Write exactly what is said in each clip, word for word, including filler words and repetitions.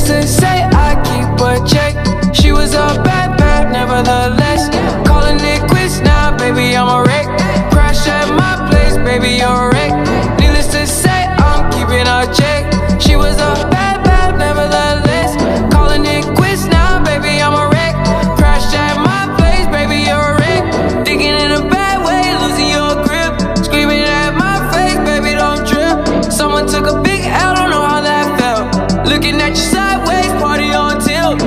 to say I keep a check. She was a bad, bad, nevertheless. Calling it quits now, baby, I'm a wreck. Crash at my place, baby, you're a wreck. Needless to say, I'm keeping a check. She was a bad, bad, nevertheless. Calling it quits now, baby, I'm a wreck. Crash at my place, baby, you're a wreck. Thinking in a bad way, losing your grip. Screaming at my face, baby, don't trip. Someone took a big L, don't know how that felt. Looking at you sideways, party on tilt.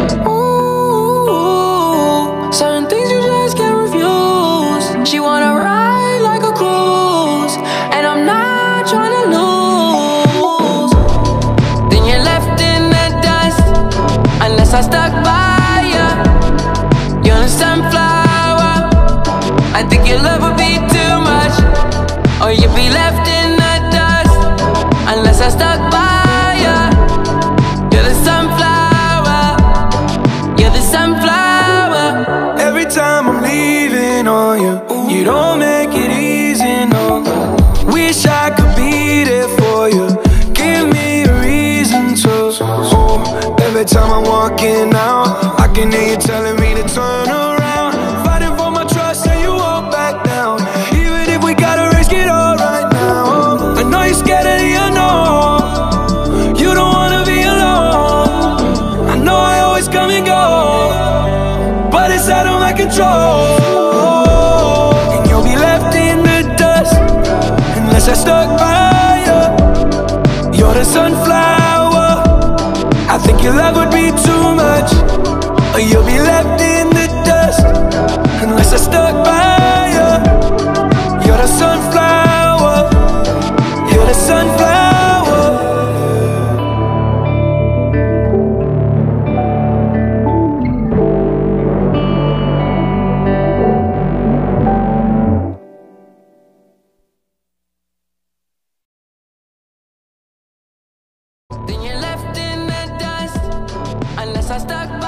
Ooh, certain things you just can't refuse. She wanna ride like a cruise, and I'm not trying to lose. Then you're left in the dust, unless I stuck by ya. You're a sunflower. I think your love would be too much, or you'd be left in the dust, unless I stuck by ya. You're the sunflower. You're the sunflower. Every time I'm leaving on you, you don't make it easy, no. Wish I could be there for you. Give me a reason to. Oh, every time I'm walking out, I can hear you telling me to turn around. Fighting for my trust and you won't back down. Even if we gotta risk it all right now. I know you're scared of the unknown. You don't wanna be alone. I know I always come and go, but it's out of my control. And you'll be left in the dust, unless I stuck by you. You're the sunflower. I think your love would be too much, or you'll be left in the dust, unless I stuck by you. You're the sunflower. You're the sunflower. Then you're left in the dust, unless I stuck